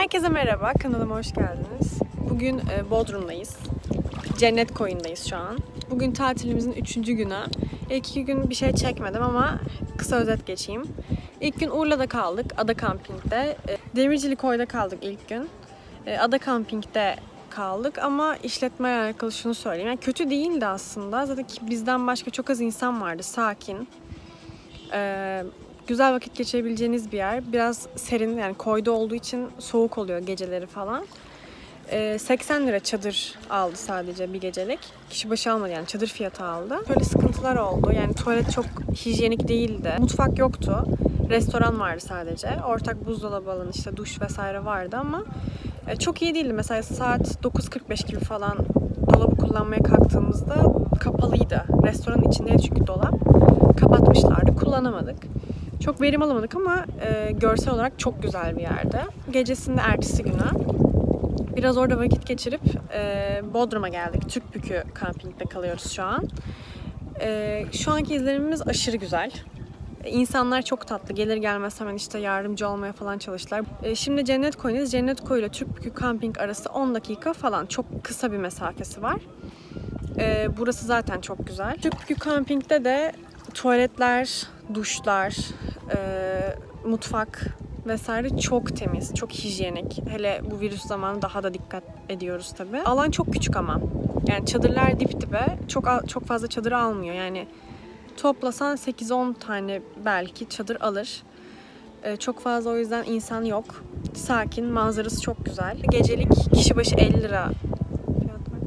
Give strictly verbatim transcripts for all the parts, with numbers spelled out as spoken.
Herkese merhaba, kanalıma hoş geldiniz. Bugün e, Bodrum'dayız. Cennet Koyun'dayız şu an. Bugün tatilimizin üçüncü günü. İlk iki gün bir şey çekmedim ama kısa özet geçeyim. İlk gün Urla'da kaldık, Ada Camping'de. E, Demircilik Koy'da kaldık ilk gün. E, Ada Camping'de kaldık ama işletmeye alakalı şunu söyleyeyim. Yani kötü değildi aslında. Zaten bizden başka çok az insan vardı, sakin. E, Güzel vakit geçirebileceğiniz bir yer. Biraz serin, yani koyda olduğu için soğuk oluyor geceleri falan. Ee, seksen lira çadır aldı sadece bir gecelik. Kişi başı almadı, yani çadır fiyatı aldı. Böyle sıkıntılar oldu. Yani tuvalet çok hijyenik değildi. Mutfak yoktu. Restoran vardı sadece. Ortak buzdolabı alanı, işte duş vesaire vardı ama e, çok iyi değildi. Mesela saat dokuz kırk beş gibi falan dolabı kullanmaya kalktığımızda kapalıydı. Restoranın içindeydi çünkü dolap. Kapatmışlardı. Kullanamadık. Çok verim alamadık ama e, görsel olarak çok güzel bir yerde. Gecesinde ertesi günü biraz orada vakit geçirip e, Bodrum'a geldik. Türkbükü Camping'de kalıyoruz şu an. E, şu anki izlenimimiz aşırı güzel. E, İnsanlar çok tatlı. Gelir gelmez hemen işte yardımcı olmaya falan çalıştılar. E, şimdi Cennet Koy'dayız. Cennet Koy ile Türkbükü Camping arası on dakika falan. Çok kısa bir mesafesi var. E, burası zaten çok güzel. Türkbükü Camping'de de tuvaletler, duşlar, e, mutfak vesaire çok temiz, çok hijyenik. Hele bu virüs zamanı daha da dikkat ediyoruz tabii. Alan çok küçük ama. Yani çadırlar dip dibe. Çok çok fazla çadır almıyor. Yani toplasan sekiz on tane belki çadır alır. E, çok fazla o yüzden insan yok. Sakin, manzarası çok güzel. Gecelik kişi başı elli lira. Fiyat var.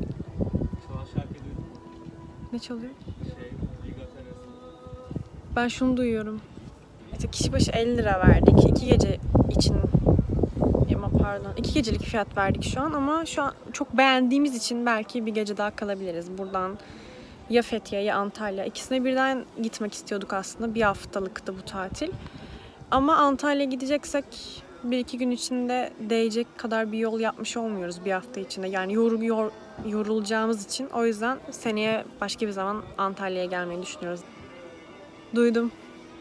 Ne çalıyor? Ben şunu duyuyorum. İşte kişi başı elli lira verdik. iki gece için, ama pardon, iki gecelik fiyat verdik şu an ama şu an çok beğendiğimiz için belki bir gece daha kalabiliriz. Buradan ya Fethiye ya Antalya, ikisine birden gitmek istiyorduk aslında. Bir haftalıktı bu tatil. Ama Antalya'ya gideceksek bir iki gün içinde değecek kadar bir yol yapmış olmuyoruz bir hafta içinde. Yani yor, yor, yorulacağımız için. O yüzden seneye başka bir zaman Antalya'ya gelmeyi düşünüyoruz. Duydum.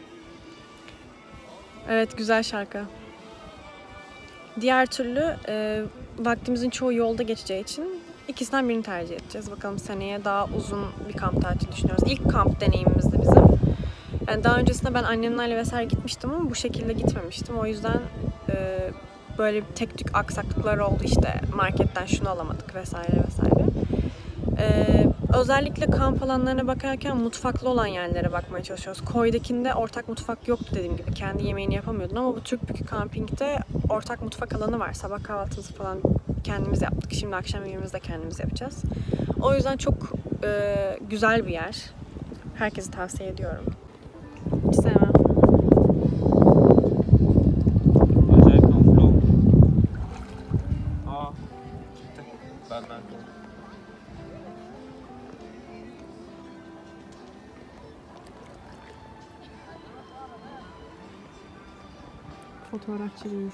Evet, güzel şarkı. Diğer türlü e, vaktimizin çoğu yolda geçeceği için ikisinden birini tercih edeceğiz. Bakalım seneye daha uzun bir kamp tatili düşünüyoruz. İlk kamp deneyimimizdi bizim. Yani daha öncesinde ben annemlerle vesaire gitmiştim ama bu şekilde gitmemiştim. O yüzden e, böyle tek tük aksaklıklar oldu. İşte marketten şunu alamadık vesaire vesaire. Ee, özellikle kamp alanlarına bakarken mutfaklı olan yerlere bakmaya çalışıyoruz. Koydakinde ortak mutfak yoktu dediğim gibi. Kendi yemeğini yapamıyordun ama bu Türkbükü Camping'de ortak mutfak alanı var. Sabah kahvaltımızı falan kendimiz yaptık. Şimdi akşam yemeğimizi de kendimiz yapacağız. O yüzden çok e, güzel bir yer. Herkese tavsiye ediyorum. Hiç sevmem. Acayip konfor oldu. Aa, benden de. Fotoğrafçıyız.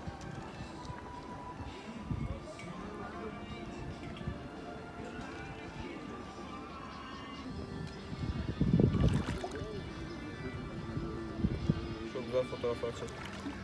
Çok güzel fotoğraflar çek.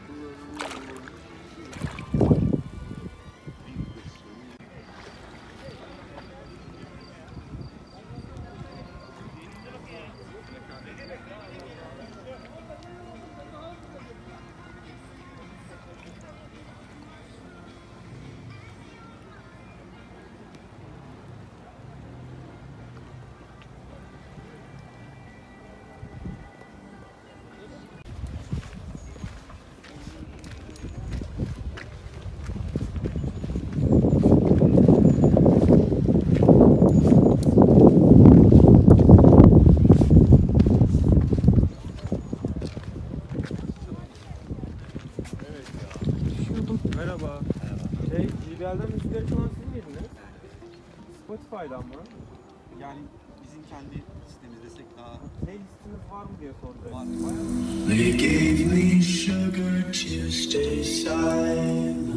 Merhaba. Şey, G B L'den müzikleri falan siz miydiniz? Spotify'dan mı? Yani bizim kendi sitemiz desek daha... Playlistiniz var mı diye soracağım. Var. They gave me sugar to stay silent,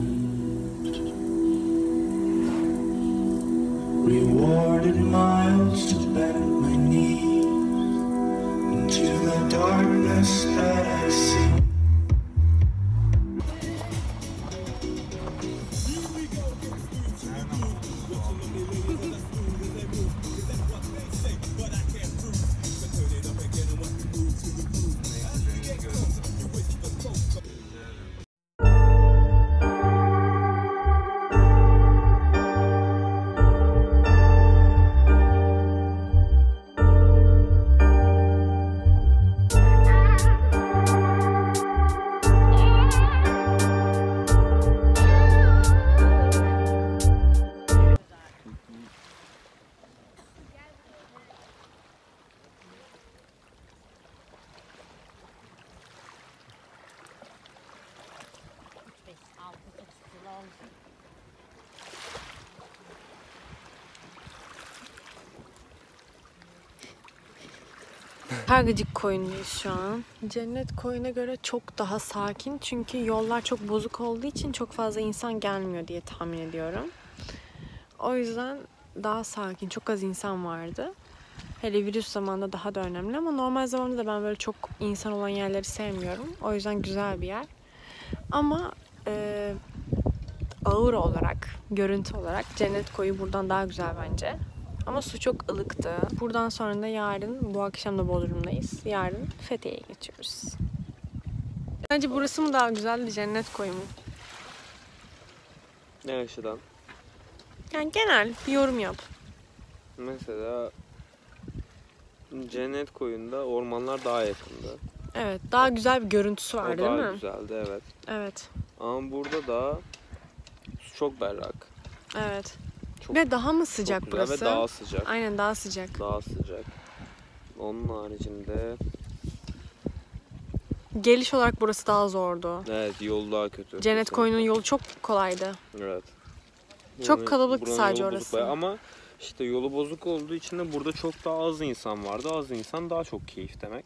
rewarded miles to bend my knees into the darkness that I see. Kargıcık Koyun'dayız şu an. Cennet Koyun'a göre çok daha sakin. Çünkü yollar çok bozuk olduğu için çok fazla insan gelmiyor diye tahmin ediyorum. O yüzden daha sakin. Çok az insan vardı. Hele virüs zamanında daha da önemli ama normal zamanda da ben böyle çok insan olan yerleri sevmiyorum. O yüzden güzel bir yer. Ama e, ağır olarak, görüntü olarak Cennet Koyu buradan daha güzel bence. Ama su çok ılıktı. Buradan sonra da yarın, bu akşam da Bodrum'dayız. Yarın Fethiye'ye geçiyoruz. Bence burası mı daha güzeldi, Cennet Koyu mu? Ne açıdan? Yani genel bir yorum yap. Mesela Cennet Koyu'nda ormanlar daha yakındı. Evet, daha güzel bir görüntüsü O vardı değil daha mi? güzeldi, evet. Evet, Ama burada da su çok berrak. evet. Çok, Ve daha mı sıcak çok güzel burası? ve daha sıcak. Aynen, daha sıcak. Daha sıcak. Onun haricinde Geliş olarak burası daha zordu. evet, yol daha kötü. Cennet kesinlikle. Koyu'nun yolu çok kolaydı. Evet. Çok Buranın- kalabalıktı buranın sadece yolu bozuk orası. bayağı. Ama işte yolu bozuk olduğu için de burada çok daha az insan vardı. Az insan daha çok keyif demek.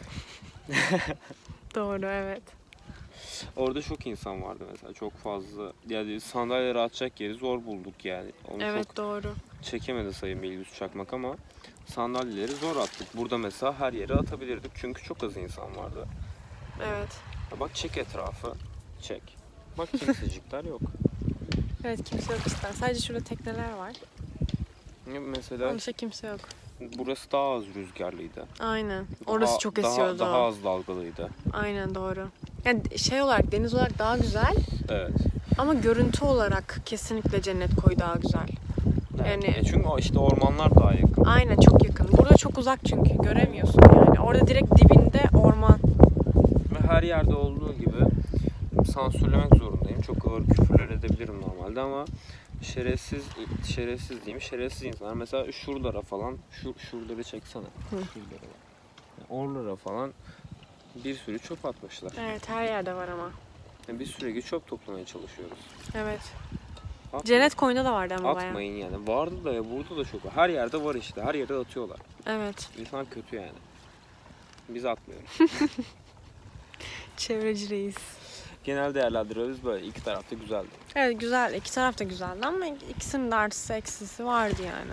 Doğru, evet. Orada çok insan vardı mesela, çok fazla. Yani sandalyeleri atacak yeri zor bulduk yani. Onu Evet, çok doğru. çekemedi Sayın Bilgüs Çakmak ama sandalyeleri zor attık. Burada mesela her yere atabilirdik çünkü çok az insan vardı. Evet. Ha bak, çek etrafı. Çek. Bak, kimsecikler yok. Evet, kimse yok işte. Sadece şurada tekneler var. Mesela Onun dışında kimse yok. burası daha az rüzgarlıydı. Aynen. Orası Daha- çok daha- esiyordu. Daha az dalgalıydı. Aynen, doğru. Yani şey olarak, deniz olarak daha güzel Evet. ama görüntü olarak kesinlikle Cennet Koyu daha güzel. Yani E çünkü o işte ormanlar daha yakın. aynen, çok yakın. Burada çok uzak çünkü göremiyorsun yani. Orada direkt dibinde orman. Ve her yerde olduğu gibi sansürlemek zorundayım. Çok ağır küfürler edebilirim normalde ama şerefsiz, şerefsiz diyeyim, şerefsiz insanlar. Mesela şuralara falan, şu şuraları çeksene. Şuralara bak. Yani oralara falan bir sürü çöp atmışlar. Evet, her yerde var ama. Yani bir sürekli çöp toplamaya çalışıyoruz. Evet. Atmayın. Cennet Koyu'nda da vardı ama bayağı. Atmayın yani. Vardı da ya, burada da çok var. Her yerde var işte. Her yerde atıyorlar. Evet. İnsan kötü yani. Biz atmıyoruz. Çevreci reis. Genel değerlendiriyoruz böyle. İki tarafta güzeldi. Evet, güzel. İki taraf da güzeldi ama ikisinin de artısı eksisi vardı yani.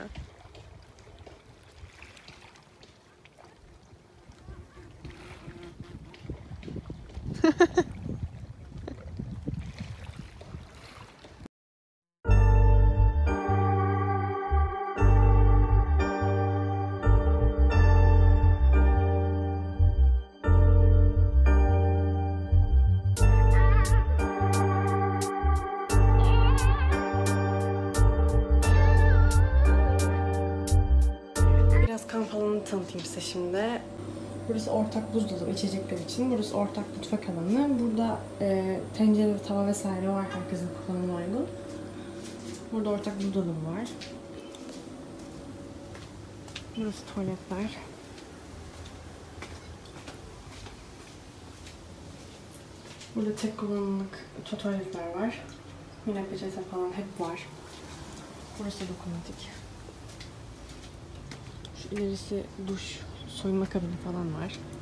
Biraz kamp alanını tanıtayım size şimdi. Burası ortak buzdolabı içecekler için. Burası ortak mutfak alanı. Burada e, tencere, tava vesaire var. Herkesin kullanımına uygun. Burada ortak buzdolabı var. Burası tuvaletler. Burada tek kullanımlık tuvaletler var. Yine peçete falan hep var. Burası dokunmatik. Şu ilerisi duş, soyunma kabini falan var.